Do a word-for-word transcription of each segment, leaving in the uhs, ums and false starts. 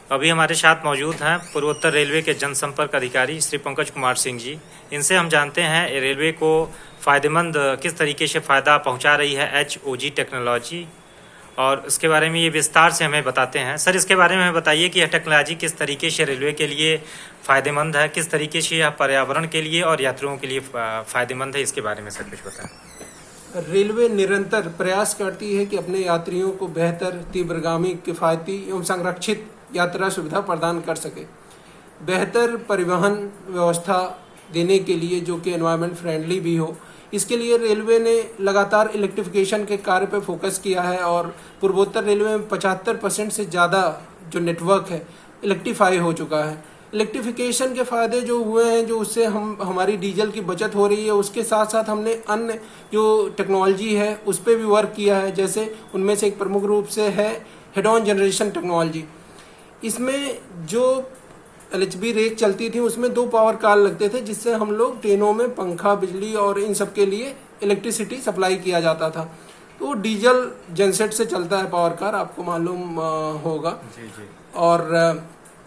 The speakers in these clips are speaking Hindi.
अभी हमारे साथ मौजूद हैं पूर्वोत्तर रेलवे के जनसंपर्क अधिकारी श्री पंकज कुमार सिंह जी। इनसे हम जानते हैं रेलवे को फ़ायदेमंद किस तरीके से फ़ायदा पहुंचा रही है एच ओ जी टेक्नोलॉजी, और इसके बारे में ये विस्तार से हमें बताते हैं। सर, इसके बारे में हमें बताइए कि यह टेक्नोलॉजी किस तरीके से रेलवे के लिए फ़ायदेमंद है, किस तरीके से यह पर्यावरण के लिए और यात्रियों के लिए फ़ायदेमंद है, इसके बारे में सर कुछ बताएं। रेलवे निरंतर प्रयास करती है कि अपने यात्रियों को बेहतर, तीव्रगामी, किफ़ायती एवं संरक्षित यात्रा सुविधा प्रदान कर सके। बेहतर परिवहन व्यवस्था देने के लिए जो कि एनवायरमेंट फ्रेंडली भी हो, इसके लिए रेलवे ने लगातार इलेक्ट्रिफिकेशन के कार्य पर फोकस किया है और पूर्वोत्तर रेलवे में पचहत्तर परसेंट से ज़्यादा जो नेटवर्क है इलेक्ट्रीफाई हो चुका है। इलेक्ट्रिफिकेशन के फायदे जो हुए हैं, जो उससे हम हमारी डीजल की बचत हो रही है, उसके साथ साथ हमने अन्य जो टेक्नोलॉजी है उस पर भी वर्क किया है। जैसे उनमें से एक प्रमुख रूप से है हेड ऑन जनरेशन टेक्नोलॉजी। इसमें जो एल एच बी रेक चलती थी उसमें दो पावर कार लगते थे, जिससे हम लोग ट्रेनों में पंखा, बिजली और इन सब के लिए इलेक्ट्रिसिटी सप्लाई किया जाता था। तो डीजल जनसेट से चलता है पावर कार, आपको मालूम होगा। जी जी। और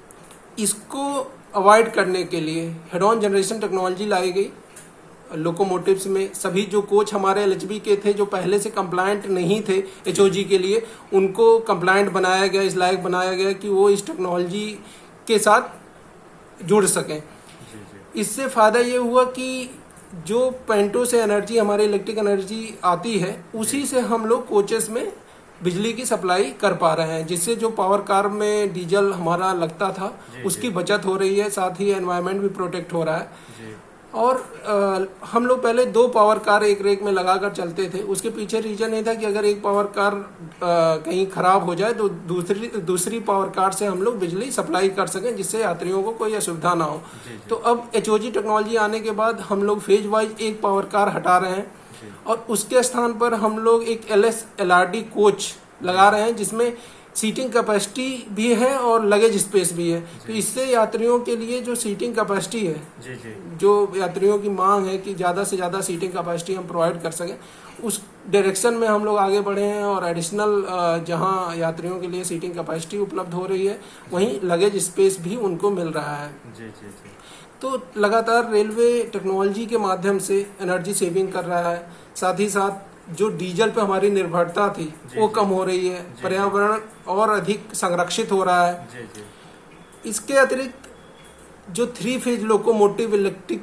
इसको अवॉइड करने के लिए हेड ऑन जनरेशन टेक्नोलॉजी लाई गई। लोकोमोटिव्स में सभी जो कोच हमारे एल एच बी के थे जो पहले से कंप्लायंट नहीं थे एच ओ जी के लिए, उनको कंप्लायंट बनाया गया, इस लायक बनाया गया कि वो इस टेक्नोलॉजी के साथ जुड़ सकें। इससे फायदा ये हुआ कि जो पेंटो से एनर्जी, हमारे इलेक्ट्रिक एनर्जी आती है, उसी से हम लोग कोचेस में बिजली की सप्लाई कर पा रहे हैं, जिससे जो पावर कार में डीजल हमारा लगता था उसकी बचत हो रही है, साथ ही एनवायरनमेंट भी प्रोटेक्ट हो रहा है। और आ, हम लोग पहले दो पावर कार एक रेक में लगाकर चलते थे। उसके पीछे रीजन ये था कि अगर एक पावर कार आ, कहीं खराब हो जाए तो दूसरी दूसरी पावर कार से हम लोग बिजली सप्लाई कर सकें, जिससे यात्रियों को कोई असुविधा ना हो। तो अब एच ओ जी टेक्नोलॉजी आने के बाद हम लोग फेज वाइज एक पावर कार हटा रहे हैं और उसके स्थान पर हम लोग एक L S L R D coach लगा रहे हैं, जिसमें सीटिंग कैपेसिटी भी है और लगेज स्पेस भी है। तो इससे यात्रियों के लिए जो सीटिंग कैपेसिटी है, जी जी। जो यात्रियों की मांग है कि ज़्यादा से ज़्यादा सीटिंग कैपेसिटी हम प्रोवाइड कर सकें, उस डायरेक्शन में हम लोग आगे बढ़े हैं। और एडिशनल जहां यात्रियों के लिए सीटिंग कैपेसिटी उपलब्ध हो रही है, वहीं लगेज स्पेस भी उनको मिल रहा है। जी जी जी। तो लगातार रेलवे टेक्नोलॉजी के माध्यम से एनर्जी सेविंग कर रहा है, साथ ही साथ जो डीजल पे हमारी निर्भरता थी वो कम हो रही है, पर्यावरण और अधिक संरक्षित हो रहा है। जी जी। इसके अतिरिक्त जो थ्री फेज लोकोमोटिव इलेक्ट्रिक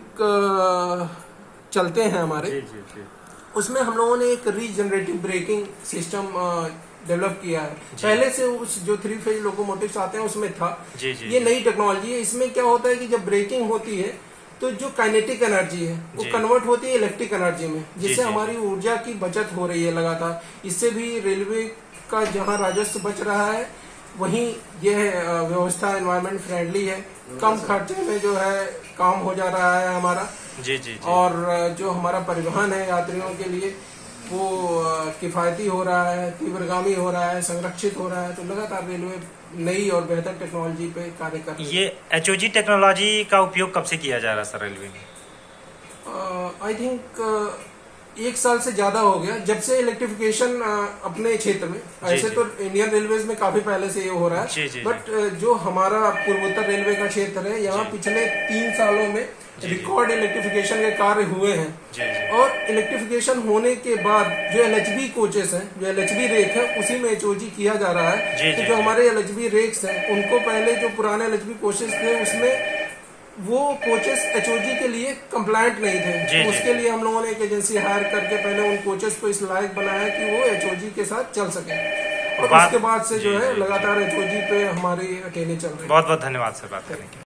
चलते हैं हमारे, जी जी जी। उसमें हम लोगों ने एक रीजनरेटिव ब्रेकिंग सिस्टम डेवलप किया है। पहले से उस जो थ्री फेज लोकोमोटिव्स आते हैं उसमें था। जी जी। ये नई टेक्नोलॉजी है। इसमें क्या होता है कि जब ब्रेकिंग होती है तो जो काइनेटिक एनर्जी है वो कन्वर्ट होती है इलेक्ट्रिक एनर्जी में, जिससे हमारी ऊर्जा की बचत हो रही है लगातार। इससे भी रेलवे का जहां राजस्व बच रहा है, वहीं यह व्यवस्था एनवायरमेंट फ्रेंडली है, कम खर्चे में जो है काम हो जा रहा है हमारा। जी जी, जी। और जो हमारा परिवहन है यात्रियों के लिए वो किफायती हो रहा है, तीव्रगामी हो रहा है, संरक्षित हो रहा है। तो लगातार रेलवे नई और बेहतर टेक्नोलॉजी पे कार्य कर रही है। ये एच ओ जी टेक्नोलॉजी का उपयोग कब से किया जा रहा है सर रेलवे में? आई थिंक एक साल से ज्यादा हो गया, जब से इलेक्ट्रिफिकेशन अपने क्षेत्र में। ऐसे तो इंडियन रेलवेज में काफी पहले से ये हो रहा है, बट जो हमारा पूर्वोत्तर रेलवे का क्षेत्र है, यहाँ पिछले तीन सालों में रिकॉर्ड इलेक्ट्रिफिकेशन के कार्य हुए हैं। और इलेक्ट्रिफिकेशन होने के बाद जो एल एच बी कोचेस हैं, जो एल एच बी रेक है, उसी में एच ओ जी किया जा रहा है। तो जो हमारे एल एच बी रेक्स हैं, उनको पहले जो पुराने एल एच बी कोचेस थे उसमें वो कोचेस एच ओ जी के लिए कंप्लायंट नहीं थे। जी, तो उसके लिए हम लोगों ने एक एजेंसी हायर करके पहले उन कोचेस को इस लायक बनाया कि वो एच ओ जी के साथ चल सके, और उसके बाद से जो है लगातार एच ओ जी पे हमारी ट्रेनें चल रही है। बहुत बहुत धन्यवाद सर बात करने के लिए।